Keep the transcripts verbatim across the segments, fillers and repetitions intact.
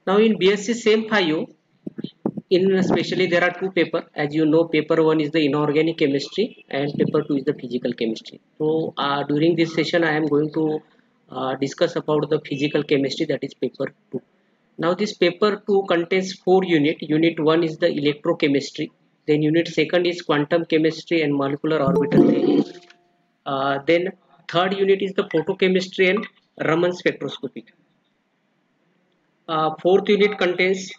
Now in B S c same bio, in especially there are two paper, as you know. Paper one is the inorganic chemistry and paper two is the physical chemistry. So uh, during this session I am going to uh, discuss about the physical chemistry, that is paper two. Now this paper two contains four unit. Unit one is the electrochemistry, then unit second is quantum chemistry and molecular orbital theory, uh, then third unit is the photochemistry and Raman spectroscopy. Uh, fourth unit contains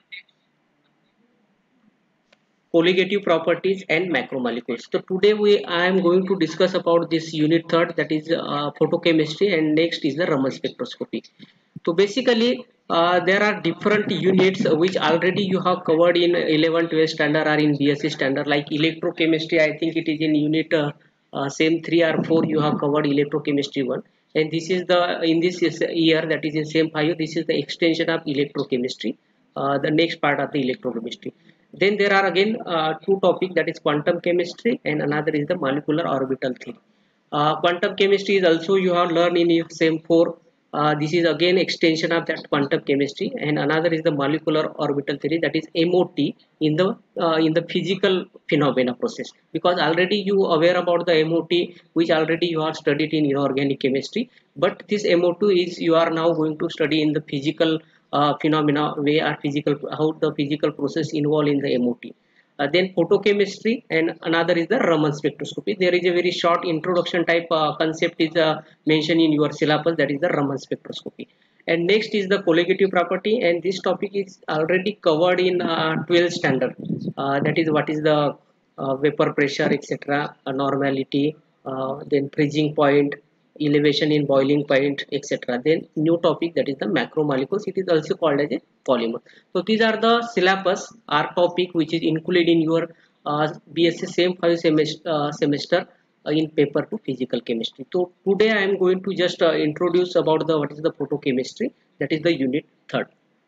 colligative properties and macromolecules. So today we I am going to discuss about this unit third, that is uh, photochemistry, and next is the Raman spectroscopy. So basically uh, there are different units which already you have covered in eleven twelve standard or in B S c standard, like electrochemistry. I think it is in unit uh, uh, same three or four you have covered electrochemistry one, and this is the in this year, that is in same five, this is the extension of electrochemistry, uh, the next part of the electrochemistry. Then there are again uh, two topics, that is quantum chemistry and another is the molecular orbital theory. Uh, quantum chemistry is also you have learned in your same four. Uh, this is again extension of that quantum chemistry, and another is the molecular orbital theory, that is M O T, in the uh, in the physical phenomena process. Because already you aware about the M O T, which already you have studied in inorganic chemistry, but this M O T is you are now going to study in the physical uh, phenomena way, or physical, how the physical process involved in the M O T. Uh, then photochemistry, and another is the Raman spectroscopy. There is a very short introduction type uh, concept is uh, mentioned in your syllabus, that is the Raman spectroscopy. And next is the colligative property, and this topic is already covered in uh, twelfth standard. Uh, that is what is the uh, vapor pressure, etc., uh, normality, uh, then freezing point, elevation in boiling point, etc. Then new topic, that is the macromolecules. It is also called as a polymer. So these are the syllabus or topic which is included in your uh, B S c same five semester, uh, semester uh, in paper two physical chemistry. So today I am going to just uh, introduce about the what is the photochemistry, that is the unit third.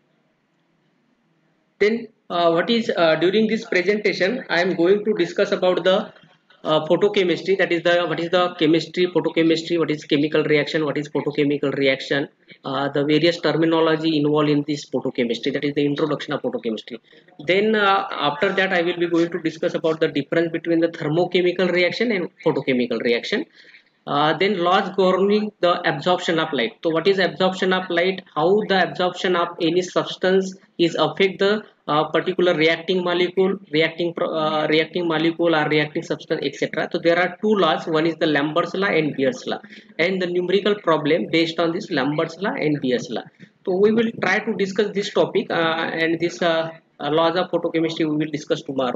Then uh, what is uh, during this presentation I am going to discuss about the uh, photochemistry, that is the what is the chemistry, photochemistry, what is chemical reaction, what is photochemical reaction, uh, the various terminology involved in this photochemistry, that is the introduction of photochemistry. Then uh, after that I will be going to discuss about the difference between the thermochemical reaction and photochemical reaction. Uh, then laws governing the absorption of light. So what is absorption of light? How the absorption of any substance is affect the uh, particular reacting molecule, reacting uh, reacting molecule or reacting substance, et cetera. So there are two laws. One is the Lambert's law and Beer's law, and the numerical problem based on this Lambert's law and Beer's law. So we will try to discuss this topic uh, and this uh, uh, laws of photochemistry we will discuss tomorrow.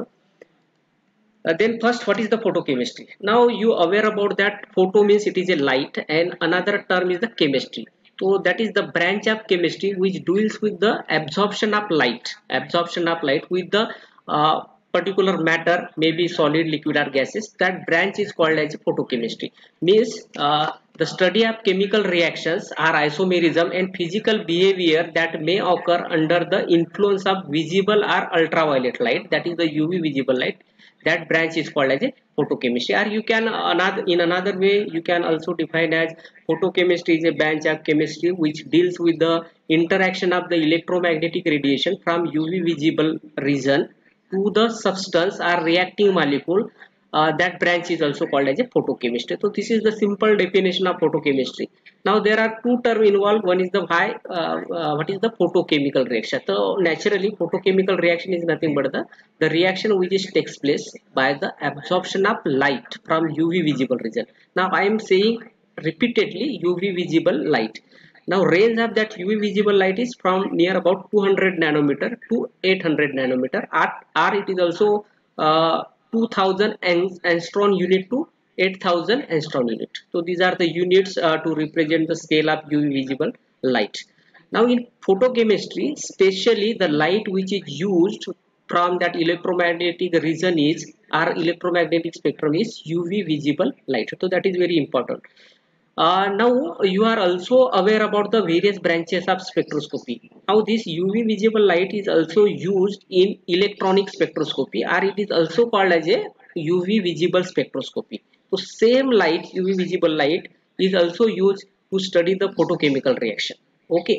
Uh, then first, what is the photochemistry? Now you aware about that photo means it is a light, and another term is the chemistry. So that is the branch of chemistry which deals with the absorption of light, absorption of light with the uh, particular matter, maybe solid, liquid or gases. That branch is called as photochemistry. Means uh, the study of chemical reactions or isomerism and physical behavior that may occur under the influence of visible or ultraviolet light, that is the U V visible light. That branch is called as a photochemistry, or you can another in another way you can also define as photochemistry is a branch of chemistry which deals with the interaction of the electromagnetic radiation from U V visible region to the substance or reacting molecule. Uh, that branch is also called as a photochemistry. So this is the simple definition of photochemistry. Now there are two terms involved. One is the why, uh, uh, what is the photochemical reaction. So naturally photochemical reaction is nothing but the, the reaction which is takes place by the absorption of light from U V visible region. Now I am saying repeatedly U V visible light. Now range of that U V visible light is from near about two hundred nanometer to eight hundred nanometer, or, or it is also uh, two thousand angstrom unit to eight thousand angstrom unit. So these are the units uh, to represent the scale of U V visible light. Now in photochemistry, especially the light which is used from that electromagnetic region is or electromagnetic spectrum is U V visible light. So that is very important. Uh, now you are also aware about the various branches of spectroscopy. How this U V visible light is also used in electronic spectroscopy, or it is also called as a U V visible spectroscopy. So same light, U V visible light, is also used to study the photochemical reaction. Okay.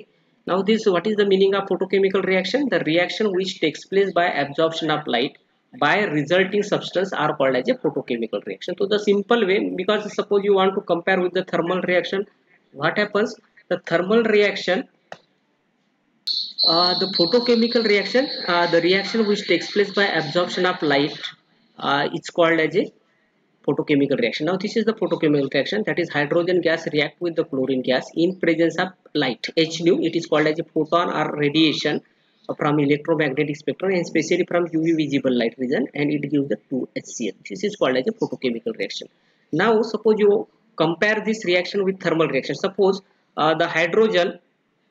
Now this, what is the meaning of photochemical reaction? The reaction which takes place by absorption of light by resulting substance are called as a photochemical reaction. So the simple way, because suppose you want to compare with the thermal reaction, what happens? The thermal reaction, uh, the photochemical reaction, uh, the reaction which takes place by absorption of light, uh, it's called as a photochemical reaction. Now this is the photochemical reaction, that is hydrogen gas react with the chlorine gas in presence of light, H nu. It is called as a photon or radiation from electromagnetic spectrum, and especially from U V visible light region, and it gives the two H C l. This is called as a photochemical reaction. Now suppose you compare this reaction with thermal reaction. Suppose uh, the hydrogen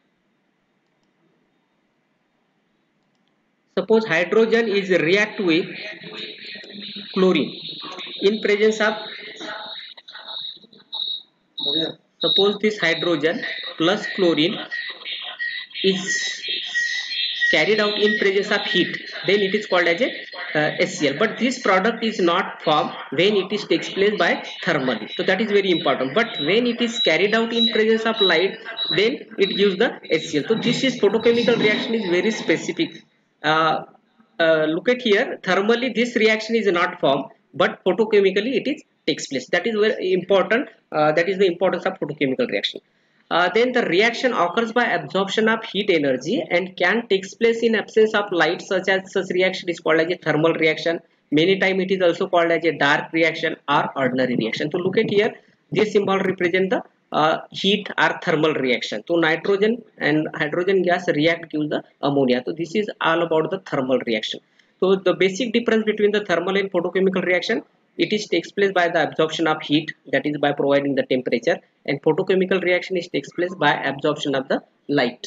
suppose hydrogen is react with chlorine in presence of, suppose this hydrogen plus chlorine is carried out in presence of heat, then it is called as a uh, H C l. But this product is not formed when it is takes place by thermally. So that is very important. But when it is carried out in presence of light, then it gives the H C l. So this is photochemical reaction is very specific. Uh, uh, look at here, thermally this reaction is not formed, but photochemically it is takes place. That is very important. Uh, that is the importance of photochemical reaction. Uh, then the reaction occurs by absorption of heat energy and can takes place in absence of light. Such as such reaction is called as a thermal reaction. Many times it is also called as a dark reaction or ordinary reaction. So look at here, this symbol represent the uh, heat or thermal reaction. So nitrogen and hydrogen gas react to the ammonia. So this is all about the thermal reaction. So the basic difference between the thermal and photochemical reaction, it is takes place by the absorption of heat, that is by providing the temperature, and photochemical reaction is takes place by absorption of the light.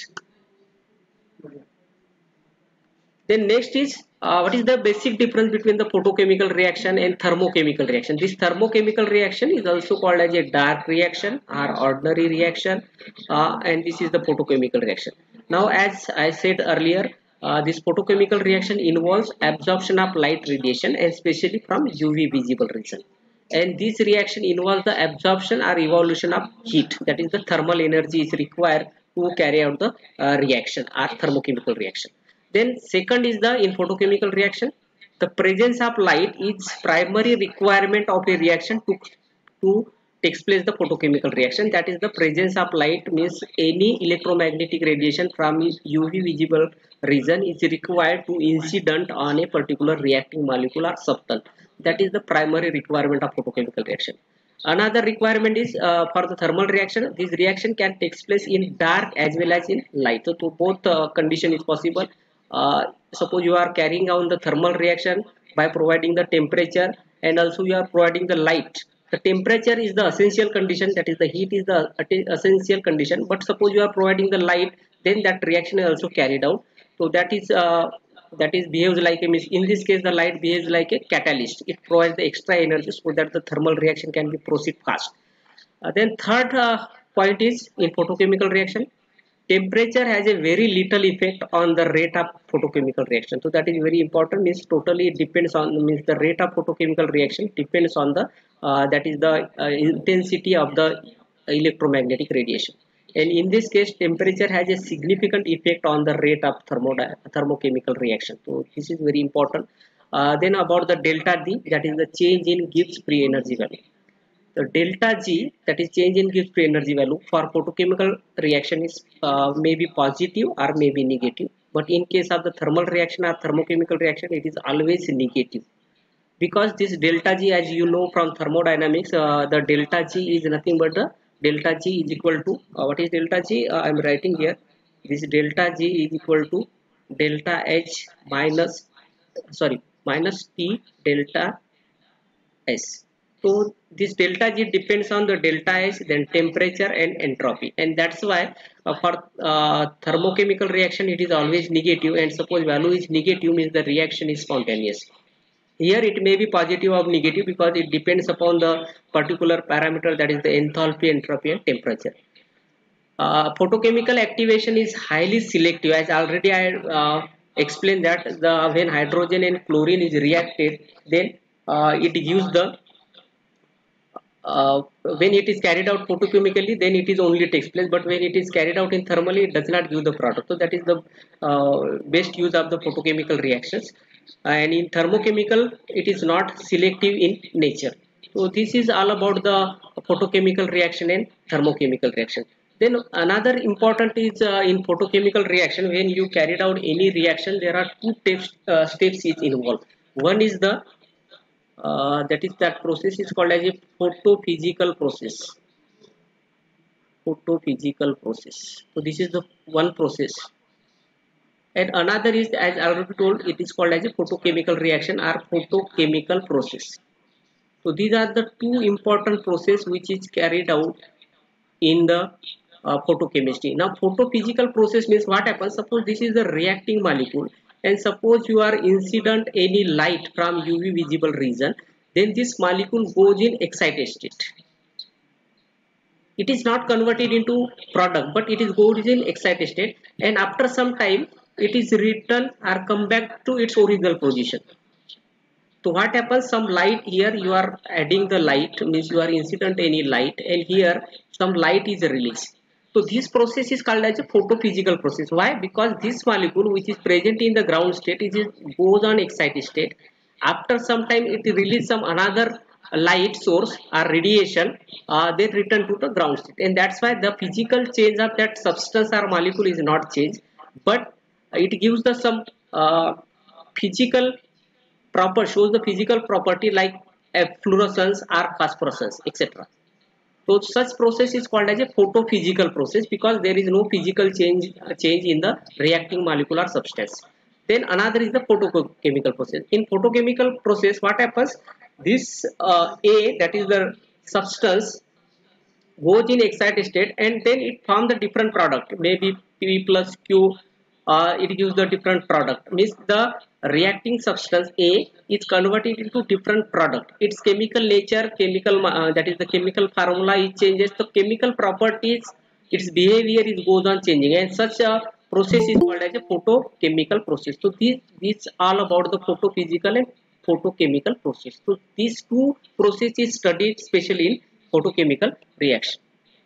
Then next is uh, what is the basic difference between the photochemical reaction and thermochemical reaction. This thermochemical reaction is also called as a dark reaction or ordinary reaction, uh, and this is the photochemical reaction. Now as I said earlier, Uh, this photochemical reaction involves absorption of light radiation, especially from U V visible region, and this reaction involves the absorption or evolution of heat, that is the thermal energy is required to carry out the uh, reaction or thermochemical reaction. Then second is the in photochemical reaction, the presence of light is primary requirement of a reaction to to takes place the photochemical reaction. That is the presence of light means any electromagnetic radiation from U V visible region is required to incident on a particular reacting molecule or substance. That is the primary requirement of photochemical reaction. Another requirement is uh, for the thermal reaction. This reaction can take place in dark as well as in light. So to both uh, condition is possible. Uh, suppose you are carrying on the thermal reaction by providing the temperature, and also you are providing the light. The temperature is the essential condition, that is the heat is the essential condition, but suppose you are providing the light, then that reaction is also carried out. So that is uh, that is behaves like a, in this case the light behaves like a catalyst. It provides the extra energy so that the thermal reaction can be proceed fast. Uh, then third uh, point is in photochemical reaction, temperature has a very little effect on the rate of photochemical reaction. So that is very important, means totally it depends on, means the rate of photochemical reaction depends on the uh, that is the uh, intensity of the electromagnetic radiation, and in this case temperature has a significant effect on the rate of thermo thermochemical reaction. So this is very important. Uh, then about the delta G, that is the change in Gibbs free energy value. The delta G, that is change in Gibbs free energy value for photochemical reaction is uh, may be positive or may be negative, but in case of the thermal reaction or thermochemical reaction it is always negative, because this delta G, as you know from thermodynamics, uh, the delta G is nothing but the delta G is equal to uh, what is delta G? uh, I am writing here, this delta G is equal to delta H minus sorry minus T delta S. So this delta G depends on the delta H, then temperature and entropy, and that's why uh, for uh, thermochemical reaction it is always negative, and suppose value is negative means the reaction is spontaneous. Here it may be positive or negative because it depends upon the particular parameter, that is the enthalpy, entropy and temperature. Uh, photochemical activation is highly selective, as already I uh, explained that the when hydrogen and chlorine is reacted, then uh, it gives the uh, when it is carried out photochemically, then it is only takes place, but when it is carried out in thermally, it does not give the product. So that is the uh, best use of the photochemical reactions. And in thermochemical, it is not selective in nature. So this is all about the photochemical reaction and thermochemical reaction. Then another important is uh, in photochemical reaction, when you carried out any reaction, there are two steps, uh, steps is involved. One is the uh, that is that process is called as a photophysical process. Photophysical process. So this is the one process, and another is, as I already told, it is called as a photochemical reaction or photochemical process. So these are the two important process which is carried out in the uh, photochemistry. Now photophysical process means what happens, suppose this is the reacting molecule, and suppose you are incident any light from U V visible region, then this molecule goes in excited state. It is not converted into product, but it is goes in excited state, and after some time it is returned or come back to its original position. So what happens, some light here, you are adding the light, means you are incident any light, and here some light is released. So this process is called as a photophysical process. Why? Because this molecule which is present in the ground state, it is goes on excited state. After some time it release some another light source or radiation, uh, they return to the ground state, and that's why the physical change of that substance or molecule is not changed, but it gives the some uh, physical proper, shows the physical property like fluorescence or phosphorescence, etc. So such process is called as a photophysical process, because there is no physical change change in the reacting molecular substance. Then another is the photochemical process. In photochemical process, what happens, this uh, A, that is the substance, goes in excited state, and then it forms the different product, maybe P plus Q, uh, it gives the different product, means the reacting substance A is converted into different product. Its chemical nature, chemical uh, that is the chemical formula, it changes, the chemical properties, its behavior is goes on changing, and such a process is called as a photochemical process. So this this all about the photophysical and photochemical process. So these two processes studied especially in photochemical reaction.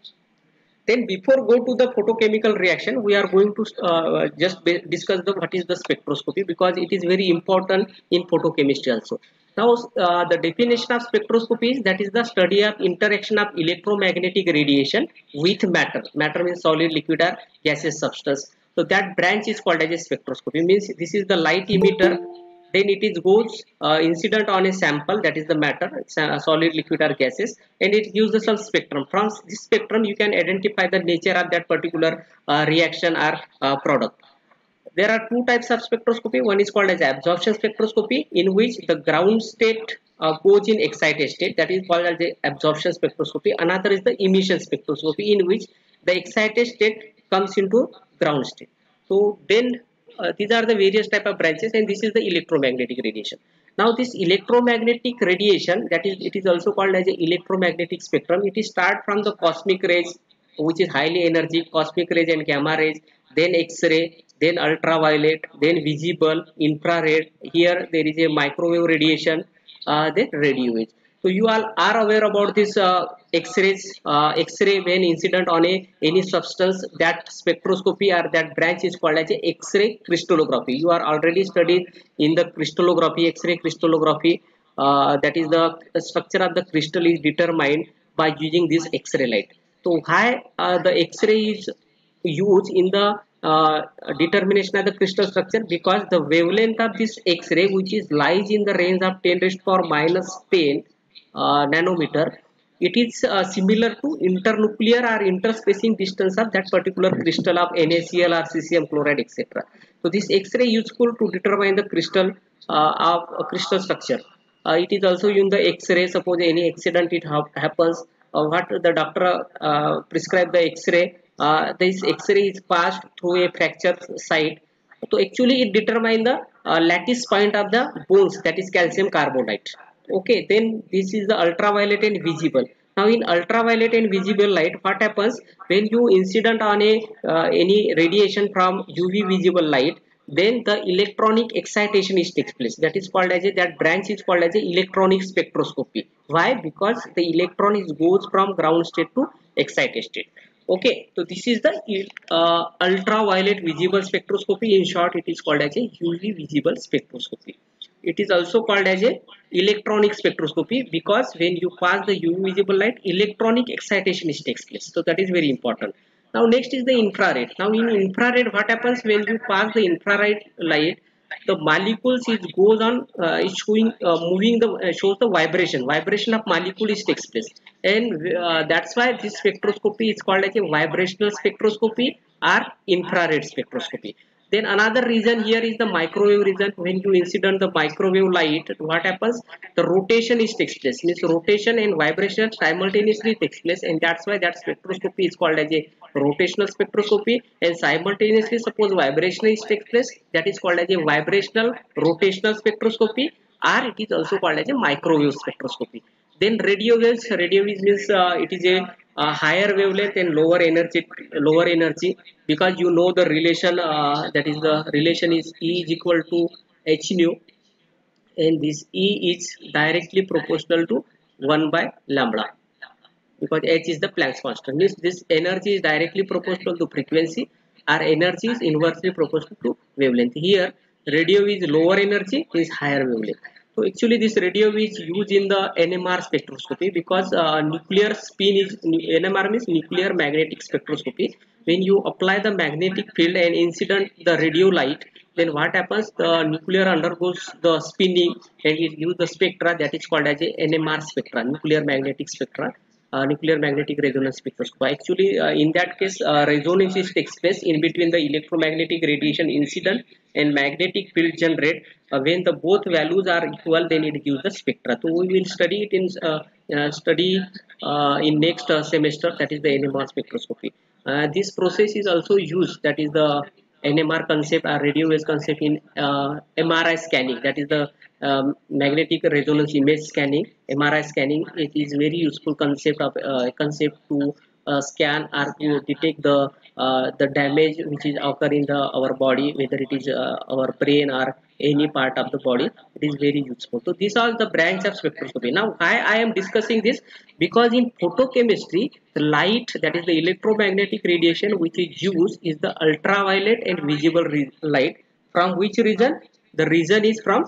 Then before go to the photochemical reaction, we are going to uh, just discuss the what is the spectroscopy, because it is very important in photochemistry also. Now uh, the definition of spectroscopy is, that is the study of interaction of electromagnetic radiation with matter. Matter means solid, liquid or gaseous substance. So that branch is called as a spectroscopy, means this is the light emitter, then it is goes uh, incident on a sample, that is the matter, uh, solid, liquid or gases, and it gives us some spectrum. From this spectrum you can identify the nature of that particular uh, reaction or uh, product. There are two types of spectroscopy. One is called as absorption spectroscopy, in which the ground state uh, goes in excited state, that is called as the absorption spectroscopy. Another is the emission spectroscopy, in which the excited state comes into ground state. So then uh, these are the various type of branches, and this is the electromagnetic radiation. Now this electromagnetic radiation, that is, it is also called as a electromagnetic spectrum. It is start from the cosmic rays, which is highly energetic, cosmic rays and gamma rays, then X-ray, then ultraviolet, then visible, infrared. Here there is a microwave radiation, uh, then radio wave. So you all are aware about this uh, X-rays. Uh, X-ray when incident on a any substance, that spectroscopy or that branch is called as a X-ray crystallography. You are already studied in the crystallography, X-ray crystallography. Uh, that is the structure of the crystal is determined by using this X-ray light. So why uh, the X-ray is used in the uh, determination of the crystal structure? Because the wavelength of this X-ray, which is lies in the range of ten raised to power minus ten uh, nanometer, it is uh, similar to internuclear or interspacing distance of that particular crystal of NaCl or cesium chloride, et cetera. So this X-ray useful to determine the crystal uh, of uh, crystal structure. Uh, it is also in the X-ray. Suppose any accident it ha happens, uh, what the doctor uh, prescribe the X-ray. Uh, this X-ray is passed through a fracture site. So actually it determines the uh, lattice point of the bones, that is calcium carbonate. Okay, then this is the ultraviolet and visible. Now in ultraviolet and visible light, what happens when you incident on a uh, any radiation from U V visible light, then the electronic excitation is takes place. That is called as a, that branch is called as a electronic spectroscopy. Why? Because the electron is goes from ground state to excited state. Okay, so this is the uh, ultraviolet visible spectroscopy. In short, it is called as a U V visible spectroscopy. It is also called as a electronic spectroscopy because when you pass the U V visible light, electronic excitation is takes place. So that is very important. Now next is the infrared. Now in infrared, what happens when you pass the infrared light? The molecules is goes on uh, is showing uh, moving the uh, shows the vibration. Vibration of molecule is takes place, and uh, that's why this spectroscopy is called as a vibrational spectroscopy or infrared spectroscopy. Then another reason here is the microwave reason. When you incident the microwave light, what happens? The rotation is takes place. Means rotation and vibration simultaneously takes place, and that's why that spectroscopy is called as a rotational spectroscopy. And simultaneously, suppose vibration is takes place, that is called as a vibrational rotational spectroscopy, or it is also called as a microwave spectroscopy. Then radio waves. Radio waves means uh, it is a, a higher wavelength and lower energy, lower energy, because you know the relation, uh, that is the relation is E is equal to h nu, and this E is directly proportional to one by lambda, because h is the Planck's constant. Means this energy is directly proportional to frequency, or energy is inversely proportional to wavelength. Here radio is lower energy, is higher wavelength. So actually this radio is used in the N M R spectroscopy because uh, nuclear spin is, N M R means nuclear magnetic spectroscopy. When you apply the magnetic field and incident the radio light, then what happens? The nuclear undergoes the spinning and it gives the spectra that is called as a N M R spectra, nuclear magnetic spectra. Uh, nuclear magnetic resonance spectroscopy. Actually, uh, in that case, uh, resonance takes place in between the electromagnetic radiation incident and magnetic field generate. Uh, when the both values are equal, then it gives the spectra. So we will study it in uh, uh, study uh, in next uh, semester. That is the N M R spectroscopy. Uh, this process is also used. That is the N M R concept or radio wave concept in uh, M R I scanning. That is the um, magnetic resonance image scanning, M R I scanning. It is very useful concept of uh, concept to uh, scan or to detect the uh, the damage which is occur in the our body, whether it is uh, our brain or any part of the body. It is very useful. So these are the branch of spectroscopy. Now why I am discussing this? Because in photochemistry, the light, that is the electromagnetic radiation which is used, is the ultraviolet and visible light. From which region? The region is from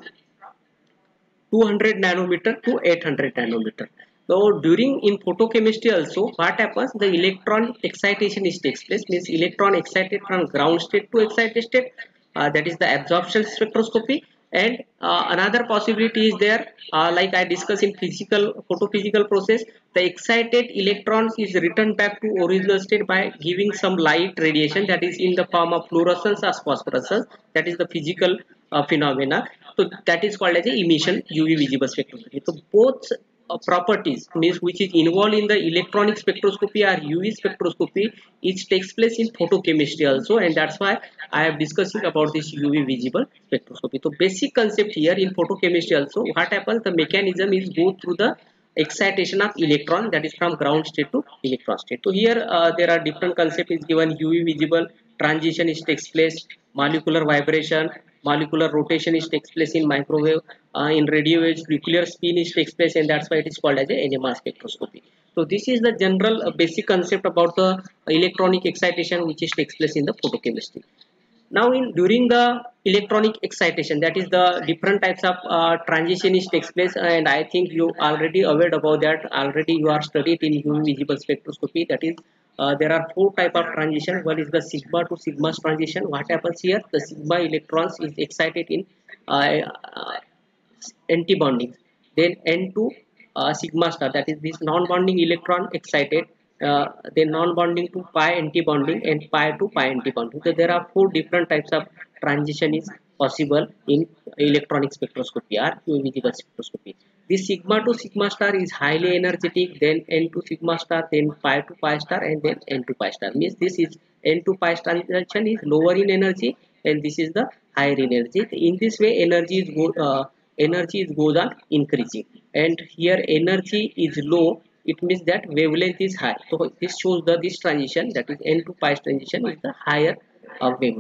two hundred nanometer to eight hundred nanometer. So during in photochemistry also, what happens? The electron excitation is takes place. Means electron excited from ground state to excited state. Uh, that is the absorption spectroscopy. And uh, another possibility is there, uh, like I discussed in physical photophysical process, the excited electrons is returned back to original state by giving some light radiation, that is in the form of fluorescence or phosphorescence. That is the physical uh, phenomena. So that is called as a emission U V visible spectroscopy. So both uh, properties, means which is involved in the electronic spectroscopy or U V spectroscopy, it takes place in photochemistry also, and that's why I am discussing about this U V visible spectroscopy. So basic concept here in photochemistry also, what happens? The mechanism is go through the excitation of electron, that is from ground state to electron state. So here uh, there are different concepts is given. U V visible transition is takes place, molecular vibration, molecular rotation is takes place in microwave, uh, in radio waves nuclear spin is takes place, and that's why it is called as a N M R spectroscopy. So this is the general uh, basic concept about the electronic excitation which is takes place in the photochemistry. Now in during the electronic excitation, that is the different types of uh, transition is takes place, and I think you already aware about that. Already you are studied in U V visible spectroscopy. That is uh, there are four type of transition. One is the sigma to sigma transition. What happens here? The sigma electrons is excited in uh, uh, anti-bonding. Then N two uh, sigma star, that is this non-bonding electron excited, uh, then non-bonding to pi anti-bonding, and pi to pi anti-bonding. So there are four different types of transition is possible in electronic spectroscopy or U V visible spectroscopy. This sigma to sigma star is highly energetic, then N to sigma star, then pi to pi star, and then N to pi star. Means this is N to pi transition is lower in energy, and this is the higher in energy. In this way, energy is go, uh, energy is goes on increasing, and here energy is low. It means that wavelength is high. So this shows the this transition, that is N to pi transition, is the higher uh, wavelength.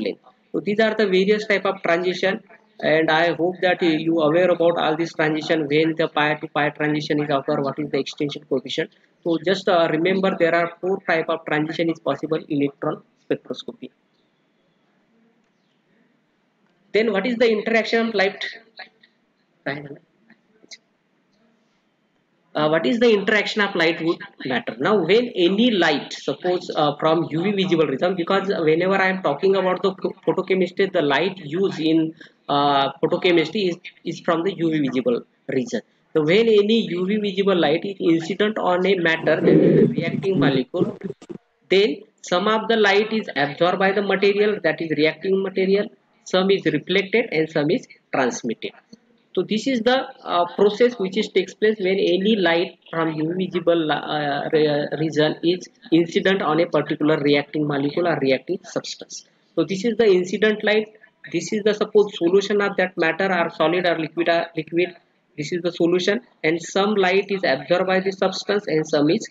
So these are the various type of transition, and I hope that you aware about all this transition. When the pi to pi transition is occur, what is the extension coefficient. So just uh, remember there are four type of transition is possible in electron spectroscopy. Then what is the interaction of light? Uh, what is the interaction of light would matter. Now when any light, suppose uh, from U V visible region, because whenever I am talking about the photochemistry, the light used in uh, photochemistry is, is from the U V visible region. So when any U V visible light is incident on a matter, that is a reacting molecule, then some of the light is absorbed by the material, that is reacting material, some is reflected and some is transmitted. So this is the uh, process which is takes place when any light from U V visible uh, region is incident on a particular reacting molecule or reacting substance. So this is the incident light. This is the suppose solution of that matter or solid or liquid or liquid. This is the solution, and some light is absorbed by the substance and some is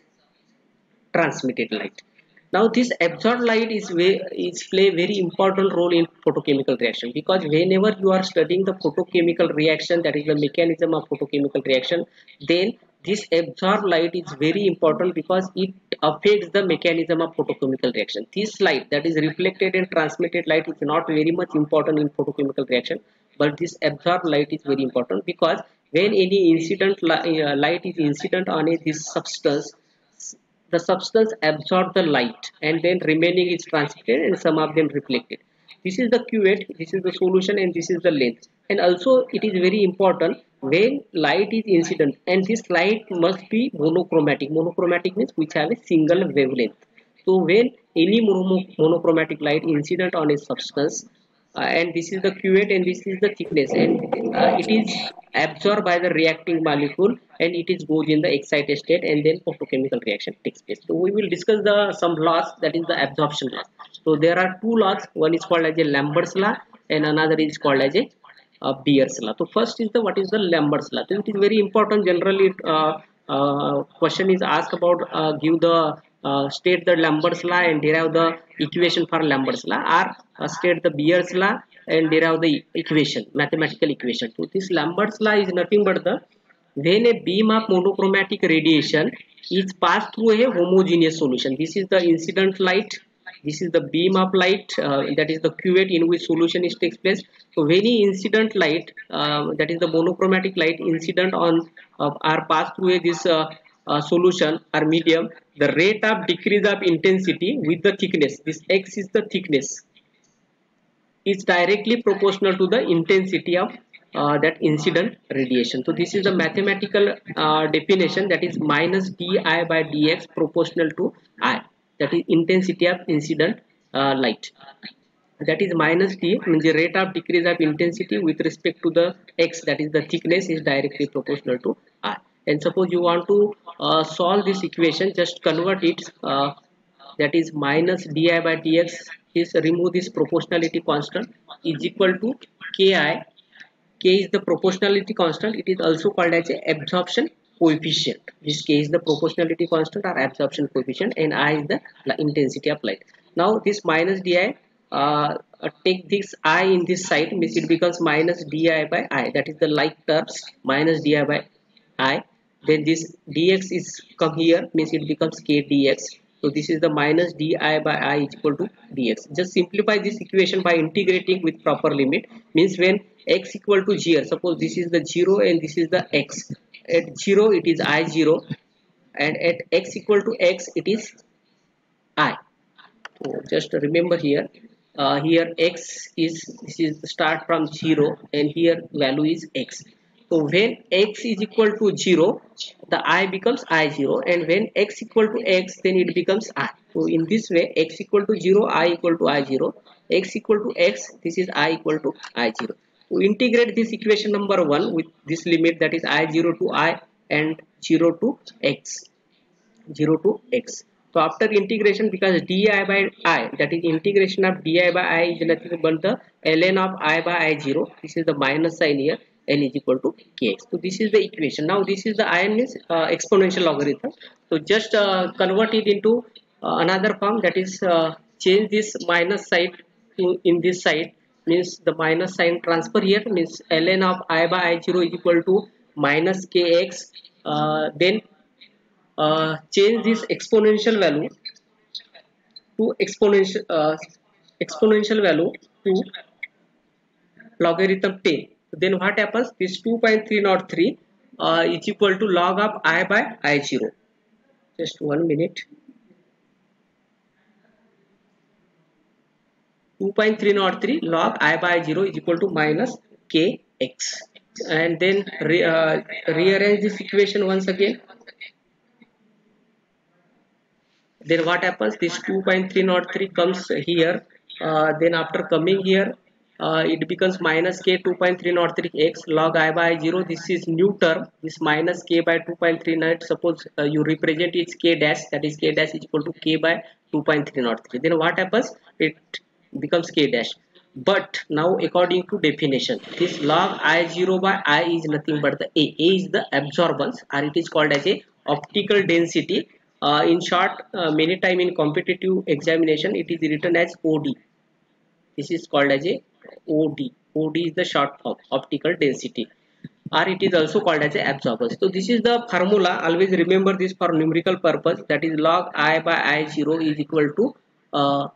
transmitted light. Now this absorbed light is, is play very important role in photochemical reaction, because whenever you are studying the photochemical reaction, that is the mechanism of photochemical reaction, then this absorbed light is very important because it affects the mechanism of photochemical reaction. This light, that is reflected and transmitted light, is not very much important in photochemical reaction, but this absorbed light is very important, because when any incident uh, light is incident on a this substance, the substance absorbs the light and then remaining is transmitted and some of them reflected. This is the cuvette, this is the solution, and this is the length. And also it is very important when light is incident, and this light must be monochromatic. Monochromatic means which have a single wavelength. So when any monochromatic light incident on a substance, uh, and this is the cuvette and this is the thickness, and uh, it is absorbed by the reacting molecule and it is goes in the excited state, and then photochemical reaction takes place. So we will discuss the some laws, that is the absorption law. So there are two laws, one is called as a Lambert's law and another is called as a uh, Beer's law. So first is the what is the Lambert's law. So it is very important. Generally uh, uh, question is asked about uh, give the uh, state the Lambert's law and derive the equation for Lambert's law, or uh, state the Beer's law and derive the equation, mathematical equation. So this Lambert's law is nothing but the when a beam of monochromatic radiation is passed through a homogeneous solution. This is the incident light, this is the beam of light, uh, that is the cuvette in which solution is takes place. So any incident light, uh, that is the monochromatic light incident on uh, are passed through a, this uh, uh, solution or medium, the rate of decrease of intensity with the thickness, this x is the thickness, is directly proportional to the intensity of uh, that incident radiation. So this is the mathematical uh, definition, that is minus di by dx proportional to I, that is intensity of incident uh, light. That is minus d means the rate of decrease of intensity with respect to the x, that is the thickness, is directly proportional to I. And suppose you want to uh, solve this equation, just convert it, uh, that is minus di by dx is remove this proportionality constant is equal to ki. K is the proportionality constant, it is also called as a absorption coefficient. This K is the proportionality constant or absorption coefficient, and I is the intensity of light. Now this minus di, uh, take this I in this side, means it becomes minus di by I, that is the like terms, minus di by I. Then this dx is come here, means it becomes k dx. So this is the minus di by I is equal to dx. Just simplify this equation by integrating with proper limit, means when x equal to zero, suppose this is the zero and this is the x, at zero it is I zero, and at x equal to x it is I. So just remember here, uh, here x is, this is start from zero and here value is x. So when x is equal to zero, the I becomes I zero, and when x equal to x, then it becomes I. So in this way, x equal to zero, I equal to I zero, x equal to x, this is I equal to I zero. To integrate this equation number one with this limit, that is I zero to I and zero to x, zero to x. So after integration, because di by I, that is integration of di by I is nothing but the ln of I by I zero, this is the minus sign here, n is equal to kx. So this is the equation. Now this is the ion means uh, exponential logarithm. So just uh, convert it into uh, another form, that is uh, change this minus side in, in this side, means the minus sign transfer here, means ln of I by I zero is equal to minus kx. Uh, then uh, change this exponential value to exponential uh, exponential value to logarithm ten. Then what happens? This two point three zero three uh, is equal to log of I by I zero. Just one minute. two point three zero three log I by I zero is equal to minus kx. And then re, uh, rearrange this equation once again. Then what happens? This two point three zero three comes here. Uh, then after coming here, uh, it becomes minus k two point three zero three x log I by I zero. This is new term. This minus k by two point three zero. Suppose uh, you represent its k dash, that is k dash is equal to k by two point three zero three. Then what happens? It becomes k dash. But now according to definition, this log I zero by I is nothing but the A. A is the absorbance, or it is called as a optical density. Uh, in short, uh, many time in competitive examination, it is written as O D. This is called as a O D. O D is the short form, optical density, or it is also called as a absorbance. So this is the formula. Always remember this for numerical purpose. That is log I by I zero is equal to uh,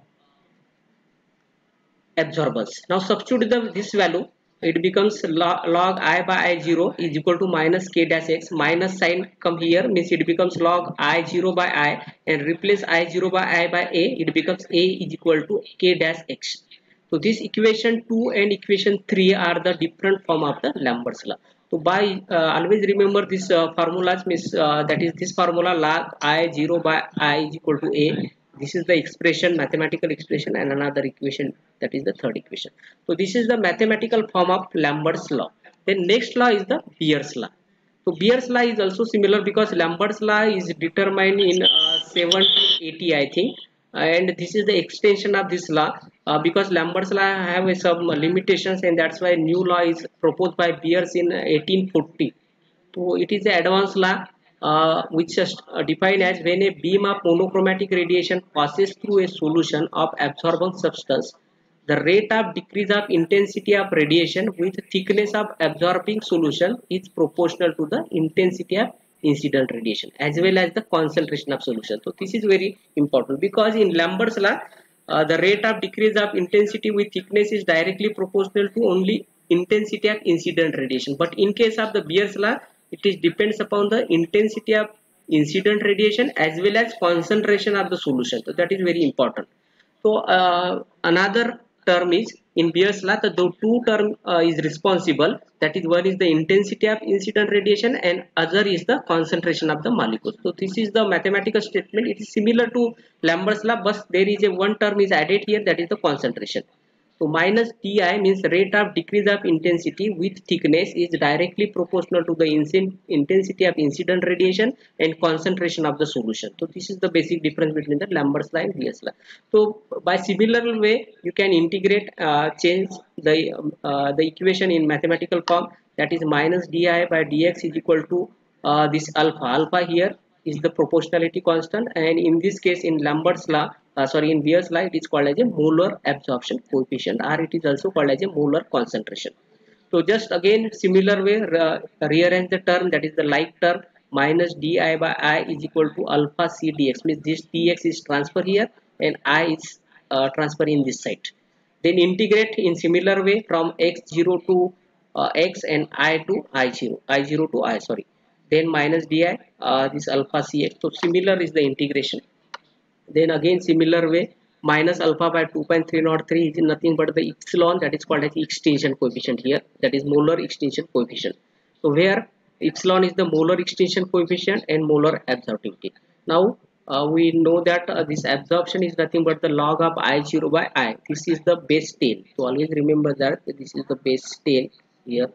absorbance. Now substitute the this value. It becomes log, log I by I zero is equal to minus k dash x. Minus sign come here, means it becomes log I zero by I, and replace I zero by I by A. It becomes A is equal to k dash x. So this equation two and equation three are the different form of the Lambert's law. So by uh, always remember this uh, formulas, means uh, that is this formula log I zero by I is equal to A. This is the expression, mathematical expression, and another equation, that is the third equation. So this is the mathematical form of Lambert's law. Then next law is the Beer's law. So Beer's law is also similar, because Lambert's law is determined in uh, seventeen eighty, I think, and this is the extension of this law, uh, because Lambert's law have some limitations, and that's why new law is proposed by Beers in eighteen forty. So it is the advanced law, uh, which is uh, defined as when a beam of monochromatic radiation passes through a solution of absorbent substance, the rate of decrease of intensity of radiation with thickness of absorbing solution is proportional to the intensity of incident radiation as well as the concentration of solution. So this is very important, because in Lambert's law, uh, the rate of decrease of intensity with thickness is directly proportional to only intensity of incident radiation. But in case of the Beer's law, it is depends upon the intensity of incident radiation as well as concentration of the solution. So that is very important. So uh, another term is in Beer's law, the two term uh, is responsible. That is, one is the intensity of incident radiation and other is the concentration of the molecules. So this is the mathematical statement. It is similar to Lambert's law, but there is a one term is added here, that is the concentration. So minus Ti means rate of decrease of intensity with thickness is directly proportional to the intensity of incident radiation and concentration of the solution. So this is the basic difference between the Lambert's law and Beer's law. So by similar way, you can integrate, uh, change the um, uh, the equation in mathematical form. That is minus Di by dx is equal to uh, this alpha. Alpha here is the proportionality constant, and in this case in Lambert's law, uh, sorry in Beer's law, it is called as a molar absorption coefficient, or it is also called as a molar concentration. So just again similar way, uh, rearrange the term, that is the like term, minus Di by I is equal to alpha C dx, means this dx is transfer here and I is uh, transfer in this side. Then integrate in similar way from x zero to uh, x and I to I zero, I zero to I, sorry. Then minus Di, uh, this alpha Cx. So similar is the integration. Then again similar way, minus alpha by two point three zero three is nothing but the epsilon, that is called as extinction coefficient here, that is molar extinction coefficient. So where epsilon is the molar extinction coefficient and molar absorptivity. Now uh, we know that uh, this absorption is nothing but the log of I zero by I. This is the base ten. So always remember that this is the base ten here.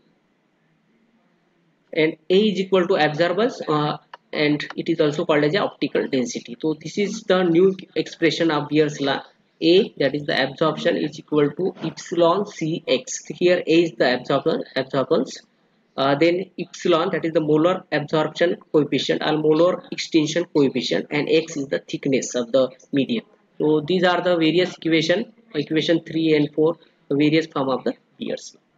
And A is equal to absorbance, uh, and it is also called as a optical density. So this is the new expression of Beer's law. A, that is the absorption, is equal to epsilon Cx. Here A is the absorbance, absorbance. Uh, then epsilon, that is the molar absorption coefficient or molar extinction coefficient, and X is the thickness of the medium. So these are the various equations equation three and four, the various form of the Beer's law.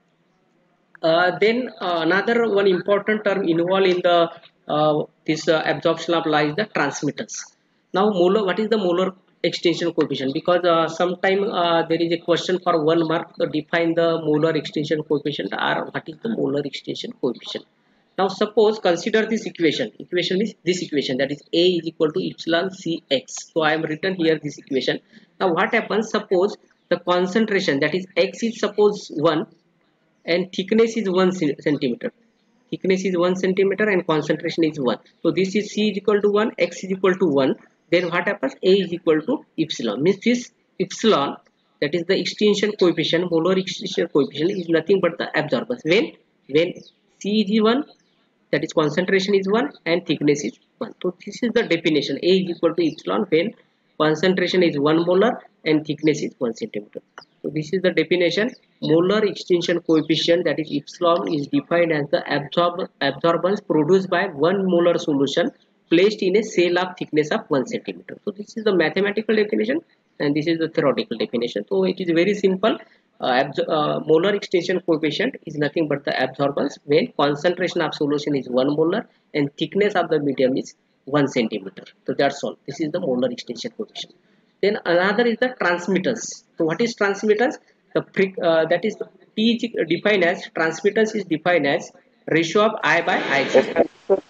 Uh, then uh, another one important term involved in the uh, this uh, absorption of light is the transmittance. Now molar, what is the molar extension coefficient? Because uh, sometime uh, there is a question for one mark to define the molar extension coefficient, or what is the molar extension coefficient. Now suppose consider this equation. Equation is this equation, that is A is equal to epsilon Cx. So I am written here this equation. Now what happens? Suppose the concentration, that is x is suppose one and thickness is one centimeter. Thickness is one centimeter and concentration is one. So this is C is equal to one, x is equal to one. Then what happens? A is equal to epsilon. Means this epsilon, that is the extension coefficient, molar extension coefficient, is nothing but the absorbance. When when C is one, that is concentration is one and thickness is one. So this is the definition. A is equal to epsilon when concentration is one molar and thickness is one centimeter. So this is the definition. Molar extension coefficient, that is epsilon, is defined as the absorb absorbance produced by one molar solution placed in a cell of thickness of one centimeter. So this is the mathematical definition and this is the theoretical definition. So it is very simple. Uh, uh, molar extension coefficient is nothing but the absorbance when concentration of solution is one molar and thickness of the medium is one centimeter. So that's all. This is the molar extension coefficient. Then another is the transmittance. So what is transmittance? The uh, that is P is defined as, transmittance is defined as ratio of I by I. Yes.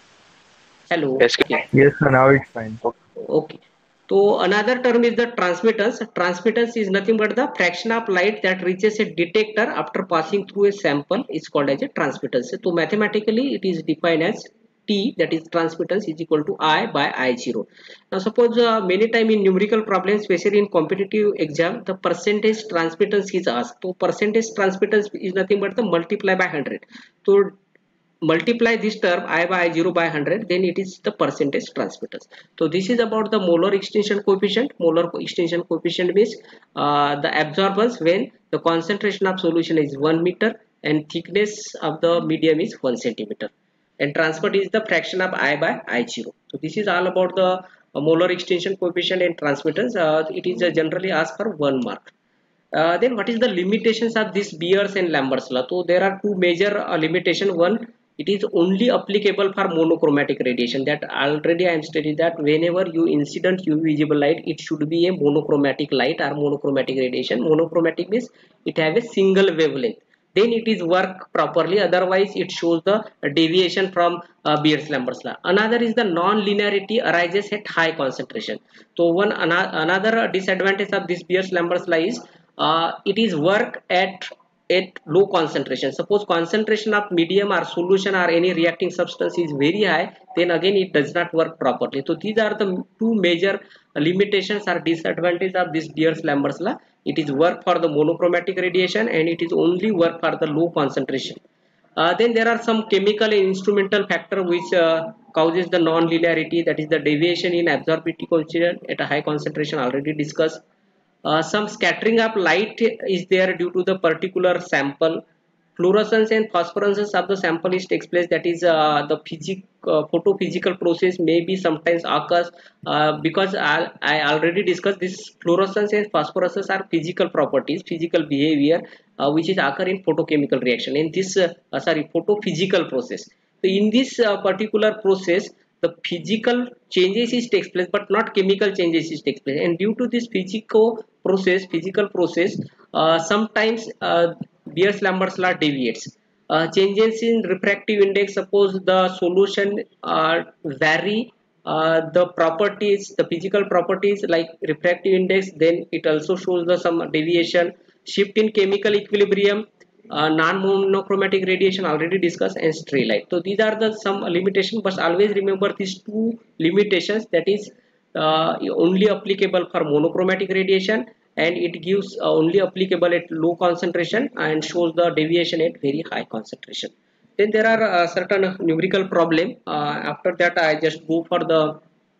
Hello. Yes, okay. Yes, sir, now it's fine. Okay. So another term is the transmittance. Transmittance is nothing but the fraction of light that reaches a detector after passing through a sample is called as a transmittance. So mathematically it is defined as T, that is transmittance, is equal to I by I zero. Now suppose uh, many time in numerical problems, especially in competitive exam, the percentage transmittance is asked. So percentage transmittance is nothing but the multiply by one hundred. So multiply this term I by I zero by one hundred, then it is the percentage transmittance. So this is about the molar extension coefficient. Molar extension coefficient means uh, the absorbance when the concentration of solution is one meter and thickness of the medium is one centimeter. And transferred is the fraction of I by I zero. So this is all about the uh, molar extension coefficient and transmittance. Uh, it is uh, generally asked for one mark. Uh, then what is the limitations of this Beer's and Lambert's law? So there are two major uh, limitations. One, it is only applicable for monochromatic radiation. That already I am stating that whenever you incident U V visible light, it should be a monochromatic light or monochromatic radiation. Monochromatic means it have a single wavelength. Then it is work properly, otherwise it shows the deviation from uh, Beer's Lambert's law. Another is the non-linearity arises at high concentration. So one another disadvantage of this Beer's Lambert's law is uh, it is work at at low concentration. Suppose concentration of medium or solution or any reacting substance is very high, then again it does not work properly. So these are the two major limitations or disadvantages of this Beer's Lambert's law. It is work for the monochromatic radiation and it is only work for the low concentration. Uh, then there are some chemical and instrumental factor which uh, causes the non-linearity, that is the deviation in absorptivity coefficient at a high concentration, already discussed. Uh, some scattering of light is there due to the particular sample. Fluorescence and phosphorescence of the sample is takes place, that is uh, the physic uh, photophysical process may be sometimes occurs uh, because I, I already discussed this fluorescence and phosphorescence are physical properties, physical behavior uh, which is occur in photochemical reaction in this uh, uh, sorry photophysical process. So in this uh, particular process the physical changes is takes place but not chemical changes is takes place, and due to this physical process physical process uh, sometimes uh, Beer's Lambert's law deviates. Uh, changes in refractive index, suppose the solution uh, vary uh, the properties, the physical properties like refractive index, then it also shows the some deviation. Shift in chemical equilibrium, uh, non-monochromatic radiation already discussed, and stray light. So these are the some limitations, but always remember these two limitations, that is uh, only applicable for monochromatic radiation and it gives uh, only applicable at low concentration and shows the deviation at very high concentration. Then there are uh, certain numerical problem. Uh, after that I just go for the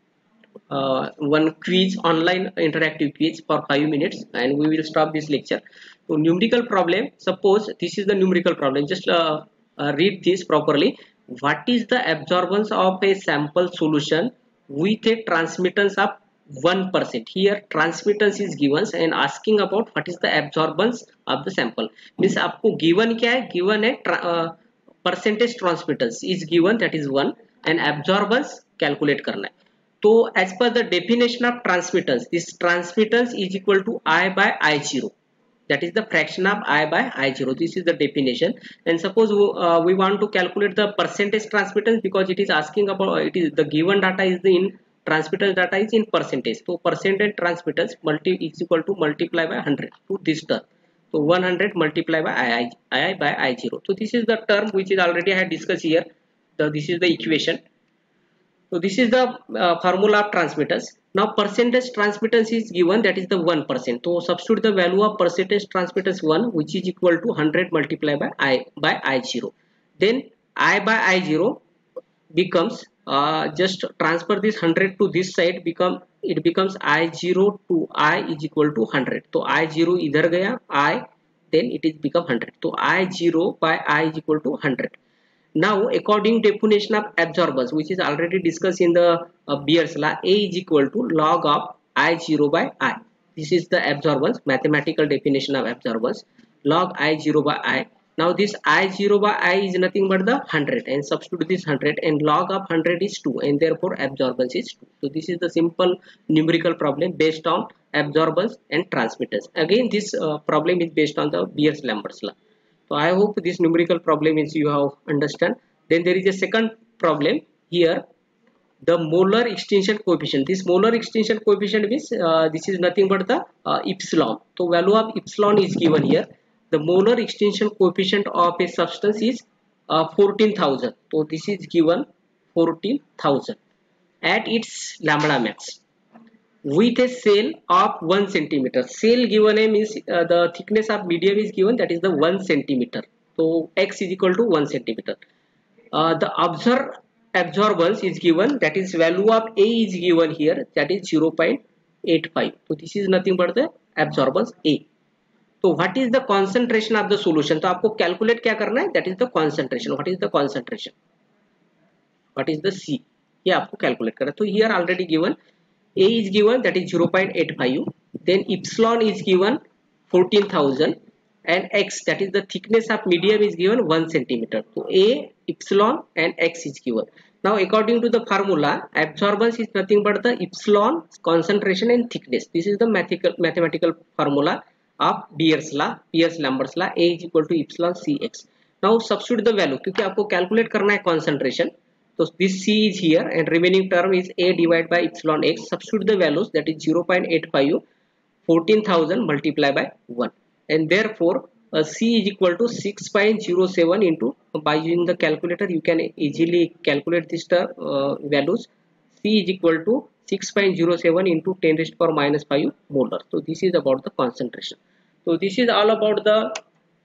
uh, one quiz, online interactive quiz for five minutes and we will stop this lecture. So numerical problem, suppose this is the numerical problem, just uh, uh, read this properly. What is the absorbance of a sample solution with a transmittance of one percent. Here transmittance is given and asking about what is the absorbance of the sample. Means आपको given क्या है? Given है uh, percentage transmittance is given, that is one, and absorbance calculate करना है. तो as per the definition of transmittance, this transmittance is equal to I by I zero. That is the fraction of I by I zero. This is the definition. And suppose uh, we want to calculate the percentage transmittance, because it is asking about, it is the given data is the in transmittance data is in percentage. So percentage transmittance multi is equal to multiply by one hundred to this term. So one hundred multiplied by I, I, I by I zero. So this is the term which is already I had discussed here. So this is the equation. So this is the uh, formula of transmittance. Now percentage transmittance is given, that is the one percent. So substitute the value of percentage transmittance one, which is equal to one hundred multiplied by I by I zero. Then I by I zero becomes, uh, just transfer this one hundred to this side, become it becomes I zero to I is equal to one hundred. So I zero idhar gaya, I, then it is become one hundred. So I zero by I is equal to one hundred. Now according definition of absorbance, which is already discussed in the uh, Beer's law, A is equal to log of I zero by I. This is the absorbance, mathematical definition of absorbance, log I zero by I. Now this I zero by I is nothing but the one hundred, and substitute this one hundred, and log of one hundred is two, and therefore absorbance is two. So this is the simple numerical problem based on absorbance and transmittance. Again this uh, problem is based on the Beer-Lambert's law. So I hope this numerical problem is you have understand. Then there is a second problem here, the molar extinction coefficient. This molar extinction coefficient means uh, this is nothing but the uh, epsilon. So value of epsilon is given here. The molar extinction coefficient of a substance is uh, fourteen thousand. So this is given fourteen thousand at its lambda max, with a cell of one centimeter. Cell given a means uh, the thickness of medium is given, that is the one centimeter. So x is equal to one centimeter. Uh, the observed absorbance is given, that is value of A is given here, that is zero point eight five. So this is nothing but the absorbance A. So what is the concentration of the solution? तो आपको calculate क्या करना है? That is the concentration. What is the concentration? What is the C? ये आपको calculate करना है. तो here already given A is given, that is zero point eight five. Then epsilon is given fourteen thousand, and x, that is the thickness of medium, is given one centimeter. So A, epsilon and x is given. Now according to the formula, absorbance is nothing but the epsilon, concentration and thickness. This is the mathematical mathematical formula of Beer's law, Beer-Lambert's law. A is equal to epsilon Cx. Now substitute the value, क्योंकि आपको calculate करना है concentration. So this C is here, and remaining term is A divided by epsilon x. Substitute the values, that is zero point eight five, fourteen thousand multiplied by one, and therefore uh, C is equal to six point zero seven into, by using the calculator you can easily calculate this term uh, values. C is equal to six point zero seven into ten raised to power minus five molar. So this is about the concentration. So this is all about the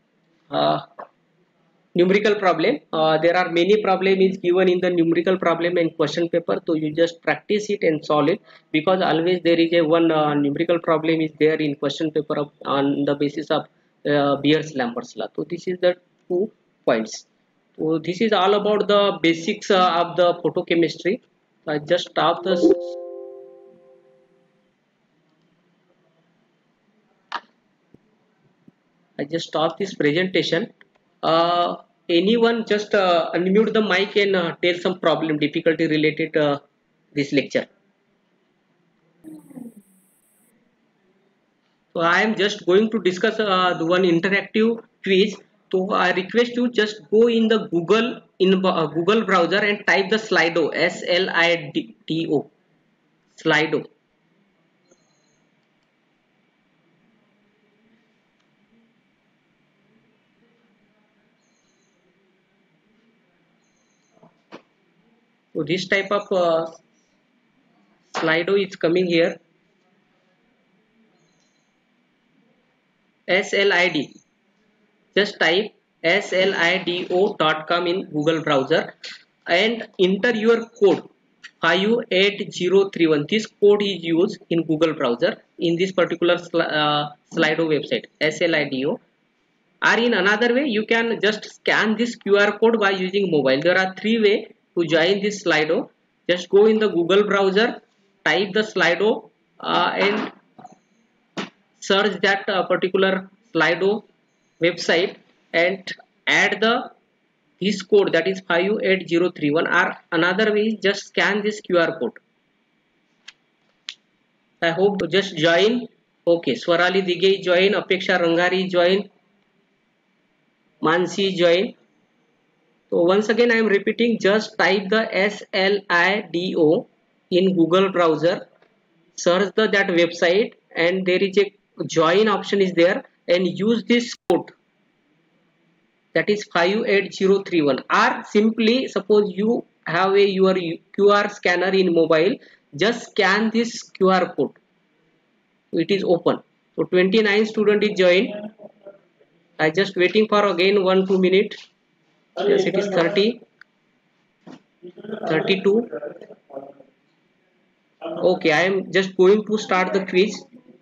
uh, numerical problem. Uh, there are many problem is given in the numerical problem and question paper, so you just practice it and solve it, because always there is a one uh, numerical problem is there in question paper of, on the basis of uh, Beer-Lambert's law. So this is the two points. So this is all about the basics uh, of the photochemistry. I just stop this. I just stop this presentation. Uh, anyone just uh, unmute the mic and uh, tell some problem difficulty related uh, this lecture. So I am just going to discuss uh, the one interactive quiz. So I request you just go in the Google in uh, Google browser and type the Slido, S L I D O, Slido. So this type of uh, Slido is coming here. S L I D. Just type slido dot com in Google browser and enter your code five eight zero three one. This code is used in Google browser in this particular uh, Slido website, Slido. Or in another way, you can just scan this Q R code by using mobile. There are three ways to join this Slido. Just go in the Google browser, type the Slido uh, and search that uh, particular Slido website and add the this code, that is five eight zero three one, or another way is just scan this Q R code. I hope just join. Okay, Swarali Digay join, Apeksha Rangari join, Mansi join. So once again I am repeating, just type the S L I D O in Google browser, search the that website, and there is a join option is there, and use this code, that is five eight zero three one, or simply suppose you have a your Q R scanner in mobile, just scan this Q R code, it is open. So twenty-nine student is joined. I just waiting for again one two minute. Yes, it is thirty, thirty-two. Okay, I am just going to start the quiz.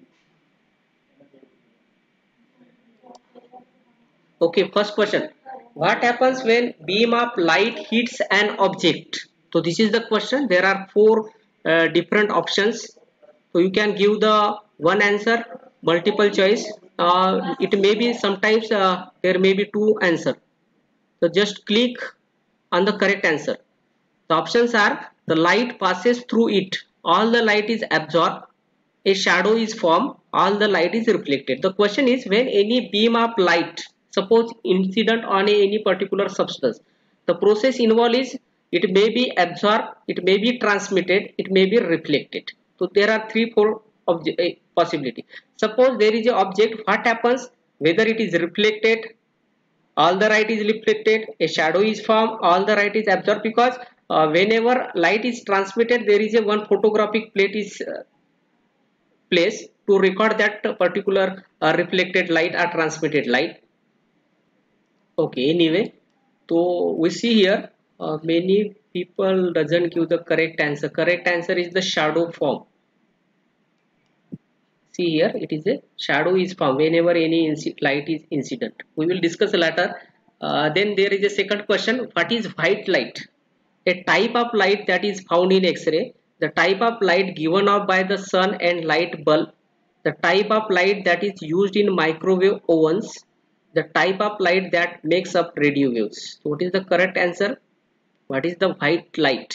Okay, first question. What happens when beam of light hits an object? So this is the question. There are four uh, different options. So you can give the one answer, multiple choice. Uh, it may be sometimes uh, there may be two answer. So just click on the correct answer. The options are: the light passes through it, all the light is absorbed, a shadow is formed, all the light is reflected. The question is, when any beam of light, suppose incident on a, any particular substance, the process involved is it may be absorbed, it may be transmitted, it may be reflected. So there are three four object, uh, possibility. Suppose there is an object, what happens? Whether it is reflected, all the light is reflected, a shadow is formed, all the light is absorbed, because uh, whenever light is transmitted, there is a one photographic plate is uh, placed to record that particular uh, reflected light or transmitted light. Okay, anyway, so we see here uh, many people doesn't give the correct answer. Correct answer is the shadow form. See here, it is a shadow is formed whenever any light is incident. We will discuss later. Uh, then there is a second question: what is white light? A type of light that is found in X-ray. The type of light given off by the sun and light bulb. The type of light that is used in microwave ovens. The type of light that makes up radio waves. So what is the correct answer? What is the white light?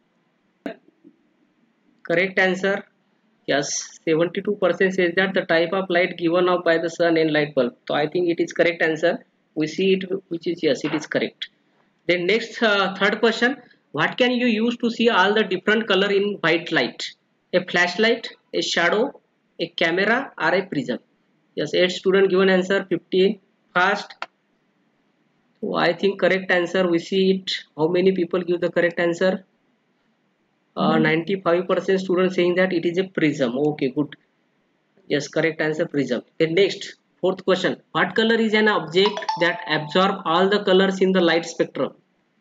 Correct answer, yes, seventy-two percent says that the type of light given off by the sun and light bulb. So I think it is correct answer. We see it, which is yes, it is correct. Then next uh, third question: what can you use to see all the different color in white light? A flashlight, a shadow, a camera, or a prism? Yes, eight student given answer, fifteen. Fast. So I think correct answer, we see it. How many people give the correct answer? Uh, ninety-five percent students saying that it is a prism. Okay, good. Yes, correct answer, prism. Then next, fourth question: what color is an object that absorb all the colors in the light spectrum?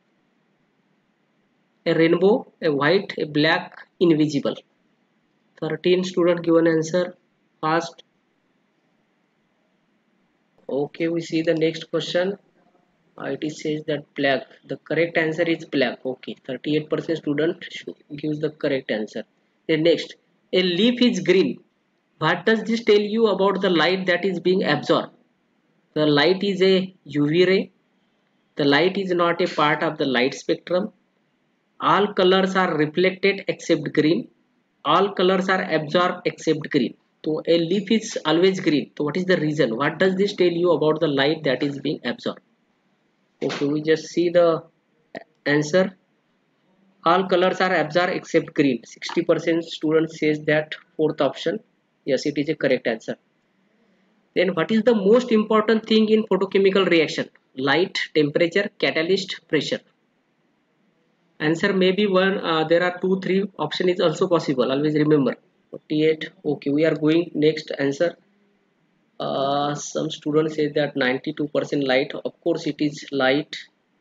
A rainbow, a white, a black, invisible. thirteen student given answer. Fast. Okay, we see the next question. Uh, it is says that black. The correct answer is black. Okay, thirty-eight percent student gives the correct answer. Then next, a leaf is green. What does this tell you about the light that is being absorbed? The light is a U V ray. The light is not a part of the light spectrum. All colors are reflected except green. All colors are absorbed except green. So a leaf is always green. So what is the reason? What does this tell you about the light that is being absorbed? Okay, we just see the answer. All colors are absorbed except green. sixty percent students says that fourth option. Yes, it is a correct answer. Then what is the most important thing in photochemical reaction? Light, temperature, catalyst, pressure. Answer may be one. Uh, there are two, three option is also possible. Always remember. forty-eight. Okay, we are going next answer. Uh, some students say that ninety-two percent light. Of course, it is light.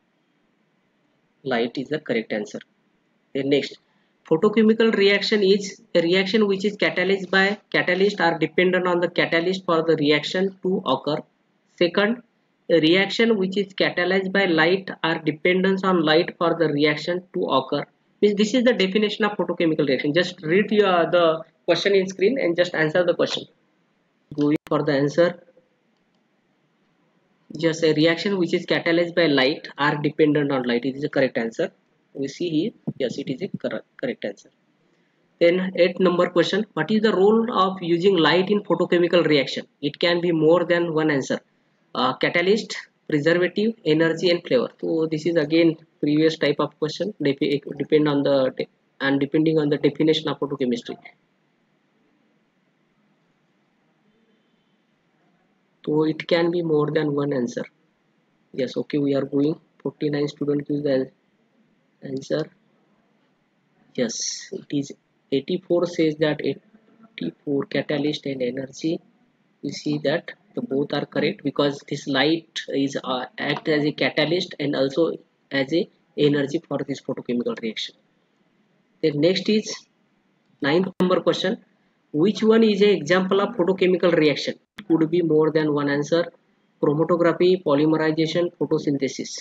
Light is the correct answer. Then next, photochemical reaction is a reaction which is catalyzed by catalyst are dependent on the catalyst for the reaction to occur. Second, a reaction which is catalyzed by light are dependence on light for the reaction to occur. This is the definition of photochemical reaction. Just read your, the question in screen and just answer the question. Going for the answer. Just a reaction which is catalyzed by light are dependent on light. It is a correct answer. We see here. Yes, it is a correct correct answer. Then eight number question. What is the role of using light in photochemical reaction? It can be more than one answer. Uh, catalyst, preservative, energy, and flavor. So this is again previous type of question. Dep depend on the and depending on the definition of photochemistry. So it can be more than one answer. Yes, okay, we are going. forty-nine students give the answer. Yes, it is eighty-four says that eighty-four catalyst and energy. We see that the both are correct because this light is uh, act as a catalyst and also as a energy for this photochemical reaction. The next is ninth number question. Which one is an example of photochemical reaction? It could be more than one answer. Chromatography, polymerization, photosynthesis.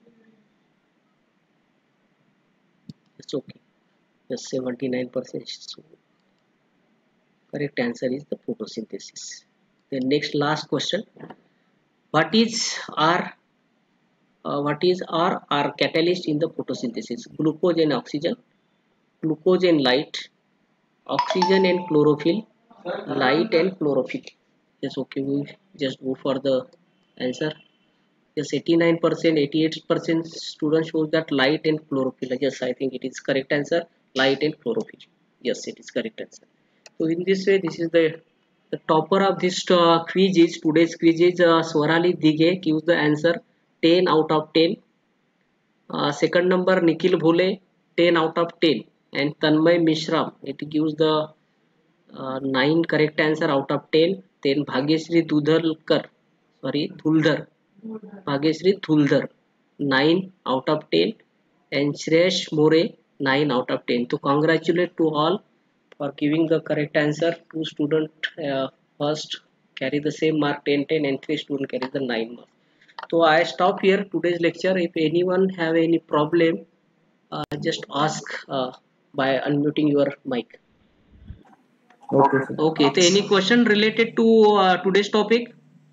It's okay. Just seventy-nine percent. So correct answer is the photosynthesis. The next last question. What is our uh, what is our, our catalyst in the photosynthesis? Glucose and oxygen, glucose and light, oxygen and chlorophyll, light and chlorophyll. Yes, okay, we just go for the answer. Yes, eighty-nine percent, eighty-eight percent students shows that light and chlorophyll. Yes, I think it is correct answer. Light and chlorophyll. Yes, it is correct answer. So in this way, this is the the topper of this uh, quiz is today's quiz is uh, Swarali Dighe gives the answer ten out of ten. Uh, second number Nikhil Bhole ten out of ten, and Tanmay Mishram it gives the uh, nine correct answer out of ten. Then Bhagyashree Dudhalkar, sorry Dhuldar, Bhagyashree Dhuldar nine out of ten, and Shreyash More nine out of ten. So congratulate to all for giving the correct answer. Two students uh, first carry the same mark ten ten and three students carry the nine mark. So I stop here today's lecture. If anyone have any problem, uh, just ask uh, by unmuting your mic. Okay, sir. Okay. So any question related to uh, today's topic?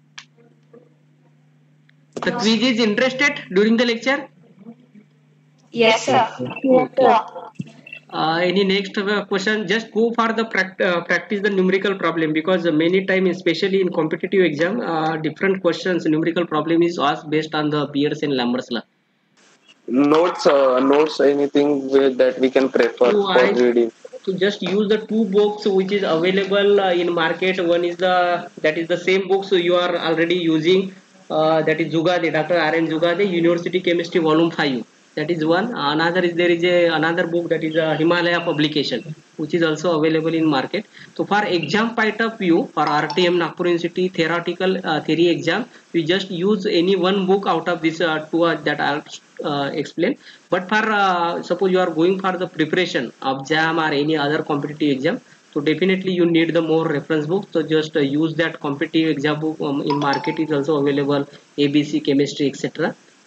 The quiz is interested during the lecture? Yes, sir. Okay. Uh, any next uh, question? Just go for the pract uh, practice the numerical problem, because many times, especially in competitive exam, uh, different questions numerical problem is asked based on the Beers and Lambert's law. Notes, uh, notes, anything with that we can prefer So for I reading. to just use the two books which is available uh, in market. One is the that is the same book so you are already using. Uh, that is Zugade, Doctor R N Zugade, University Chemistry Volume Five. That is one. Another is there is a another book that is a Himalaya publication, which is also available in market. So for exam point of view, for R T M Nagpur University theoretical uh, theory exam, we just use any one book out of this uh, two uh, that I'll uh, explain. But for uh, suppose you are going for the preparation of JAM or any other competitive exam, so definitely you need the more reference book. So just uh, use that competitive exam book um, in market is also available, A B C chemistry, etc.